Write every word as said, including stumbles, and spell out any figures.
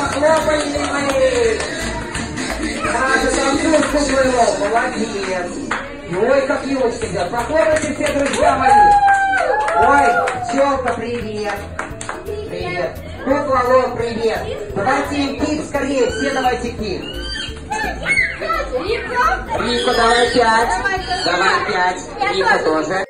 Похлопали мои. Сразу танцуют куклу. Молодец. Ой, как елочка идет. Похлопайте все, друзья мои. Ой, челка, привет. Привет. Кукла, лоб, привет. Давайте им пить скорее. Все давайте пить. Рика, давай пять. Давай пять. Рика тоже.